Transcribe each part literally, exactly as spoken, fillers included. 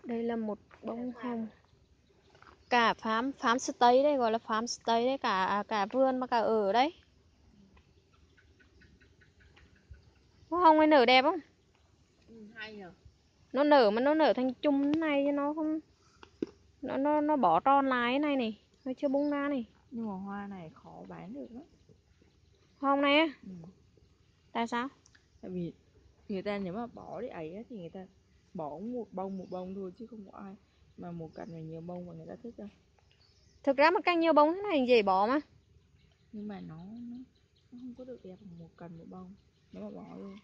Đây là một bông hồng. Cả farm farm stay đây, gọi là farm stay đấy, cả cả vườn mà cả ở đấy. Hoa hồng này nở đẹp không? Ừ, hay nhờ. Nó nở mà nó nở thành chùm này chứ nó không, nó nó nó bỏ tròn lại này này, nó chưa bung ra này. Nhưng mà hoa này khó bán được lắm. Hoa hồng này á? Ừ. Tại sao? Tại vì người ta nếu mà bỏ đi ấy á, thì người ta bỏ một bông một bông thôi chứ không có ai mà một cành này nhiều bông mà người ta thích đâu. Thực ra mà càng nhiều bông thế này dễ bỏ mà. Nhưng mà nó nó, nó không có được đẹp bằng một cành một bông nếu mà bỏ luôn.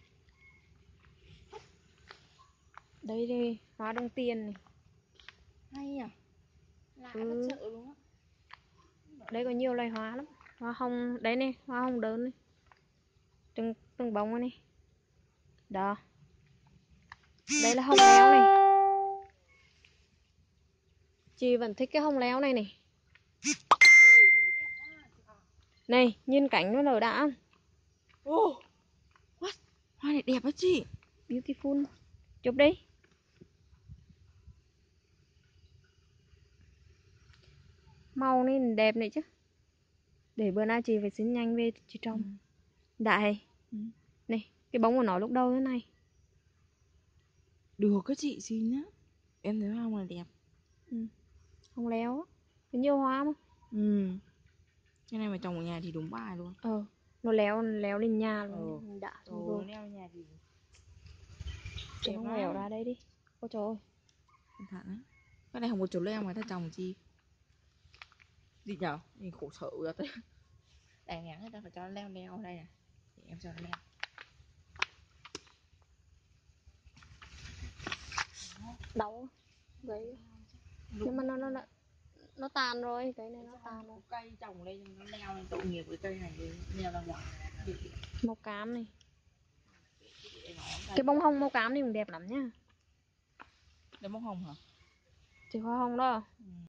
Đây đi, hoa đồng tiền này. Hay à? Lạ Ừ. thật sự luôn á. Đây có nhiều loài hoa lắm. Hoa hồng, đấy này, hoa hồng đơn này. Từng, từng bông này. Đó. Đây là hồng leo này. Chị vẫn thích cái hồng leo này này. Này, nhìn cảnh nó nở đã không? Oh, what? Hoa này đẹp á chị. Beautiful. Chụp đi. Màu này đẹp này chứ. Để bữa nay chị phải xin nhanh về chị trồng. Ừ. Đại. Ừ. Này, cái bông của nó lúc đầu thế này. Được các chị xin nhá. Em thấy hoa này đẹp. Ừ. Hồng leo á. Có nhiều hoa mà. Ừ. Cái này mà trồng ở nhà thì đúng bài luôn. Ờ. Nó léo léo lên nhà luôn. Ừ. Đã Ừ, rồi. nó leo nhà thì Cho nó leo ra đây đi. Ôi trời ơi. cẩn thận á. Cái này không có chỗ leo mà ta trồng chi. Gì nhở? Nhìn khổ sở ra thế. Đàn ngắn người ta phải cho nó leo leo ở đây nè. Để em cho nó leo. Đau. Vậy. Nhưng mà nó nó nó nó tàn rồi, cái này nó tàn rồi. Cây trồng lên nó leo lên, tội nghiệp với cây này leo ra ngoài. Màu cam này. Cái bông hồng màu cam này cũng đẹp lắm nha. Đây bông hồng hả? Chỉ hoa hồng đó. Ừ.